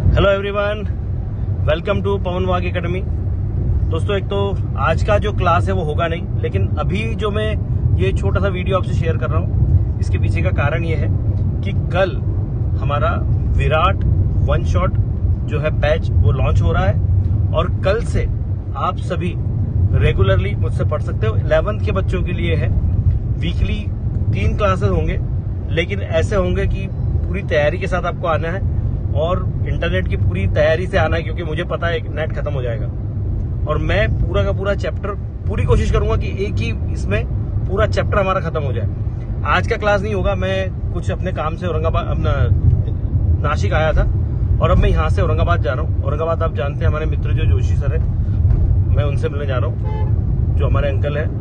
Hello everyone, welcome to Pawan Wagh academy. दोस्तों, एक तो आज का जो क्लास है वो होगा नहीं, लेकिन अभी जो मैं ये छोटा सा वीडियो आपसे शेयर कर रहा हूँ, इसके पीछे का कारण ये है कि कल हमारा विराट वन शॉट जो है बैच वो लॉन्च हो रहा है और कल से आप सभी रेगुलरली मुझसे पढ़ सकते हो। 11th के बच्चों के लिए है, वीकली 3 क्लासेस होंगे, लेकिन ऐसे होंगे कि पूरी तैयारी के साथ आपको आना है और इंटरनेट की पूरी तैयारी से आना है, क्योंकि मुझे पता है नेट खत्म हो जाएगा और मैं पूरा का पूरा चैप्टर पूरी कोशिश करूंगा कि एक ही इसमें पूरा चैप्टर हमारा खत्म हो जाए। आज का क्लास नहीं होगा, मैं कुछ अपने काम से औरंगाबाद अपना नासिक आया था और अब मैं यहाँ से औरंगाबाद जा रहा हूँ। औरंगाबाद आप जानते हैं, हमारे मित्र जो जोशी सर है, मैं उनसे मिलने जा रहा हूँ। जो हमारे अंकल है,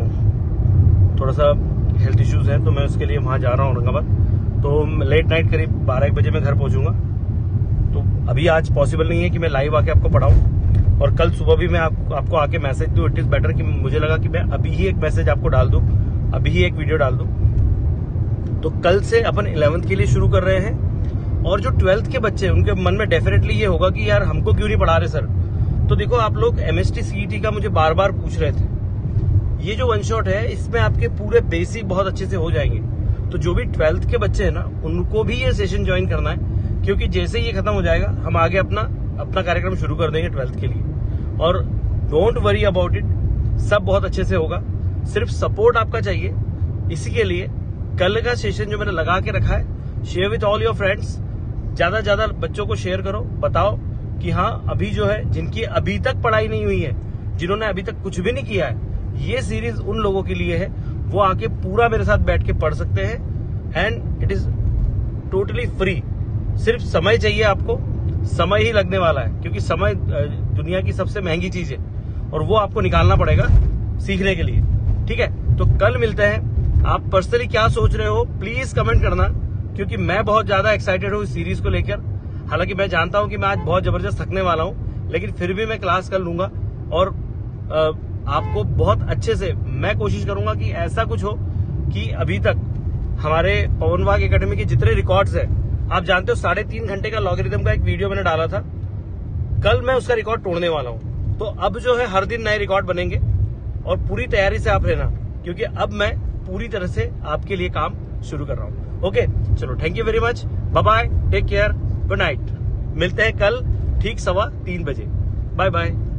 थोड़ा सा हेल्थ इश्यूज है, तो मैं उसके लिए वहाँ जा रहा हूँ औरंगाबाद। तो लेट नाइट करीब 12-1 बजे मैं घर पहुंचूंगा। तो अभी आज पॉसिबल नहीं है कि मैं लाइव आके आपको पढ़ाऊं, और कल सुबह भी मैं आपको आके मैसेज दूं। इट इज बेटर कि मुझे लगा कि मैं अभी ही एक मैसेज आपको डाल दूं, अभी ही एक वीडियो डाल दूं। तो कल से अपन 11th के लिए शुरू कर रहे हैं, और जो 12th के बच्चे हैं उनके मन में डेफिनेटली ये होगा कि यार हमको क्यों नहीं पढ़ा रहे सर। तो देखो, आप लोग MST CET का मुझे बार बार पूछ रहे थे, ये जो वन शॉट है इसमें आपके पूरे बेसिक बहुत अच्छे से हो जाएंगे। तो जो भी 12th के बच्चे हैं ना, उनको भी ये सेशन ज्वाइन करना है, क्योंकि जैसे ही ये खत्म हो जाएगा हम आगे अपना कार्यक्रम शुरू कर देंगे 12th के लिए। और डोंट वरी अबाउट इट, सब बहुत अच्छे से होगा, सिर्फ सपोर्ट आपका चाहिए। इसी के लिए कल का सेशन जो मैंने लगा के रखा है, share with all your friends. ज्यादा से ज्यादा बच्चों को शेयर करो, बताओ कि हाँ, अभी जो है जिनकी अभी तक पढ़ाई नहीं हुई है, जिन्होंने अभी तक कुछ भी नहीं किया है, ये सीरीज उन लोगों के लिए है। वो आके पूरा मेरे साथ बैठ के पढ़ सकते हैं and it is totally free. सिर्फ समय चाहिए आपको, समय ही लगने वाला है, क्योंकि समय दुनिया की सबसे महंगी चीज है और वो आपको निकालना पड़ेगा सीखने के लिए। ठीक है, तो कल मिलते हैं। आप पर्सनली क्या सोच रहे हो प्लीज कमेंट करना, क्योंकि मैं बहुत ज्यादा एक्साइटेड हूँ इस सीरीज को लेकर। हालांकि मैं जानता हूं कि मैं आज बहुत जबरदस्त थकने वाला हूं, लेकिन फिर भी मैं क्लास कर लूंगा और आपको बहुत अच्छे से मैं कोशिश करूंगा कि ऐसा कुछ हो कि अभी तक हमारे पवन वाघ एकेडमी के जितने रिकॉर्ड्स हैं, आप जानते हो 3.5 घंटे का लॉगरिथम का एक वीडियो मैंने डाला था, कल मैं उसका रिकॉर्ड तोड़ने वाला हूं। तो अब जो है हर दिन नए रिकॉर्ड बनेंगे और पूरी तैयारी से आप रहना, क्योंकि अब मैं पूरी तरह से आपके लिए काम शुरू कर रहा हूं। ओके, चलो, thank you very much, bye bye, take care, good night. मिलते हैं कल ठीक 3:15 बजे। Bye bye.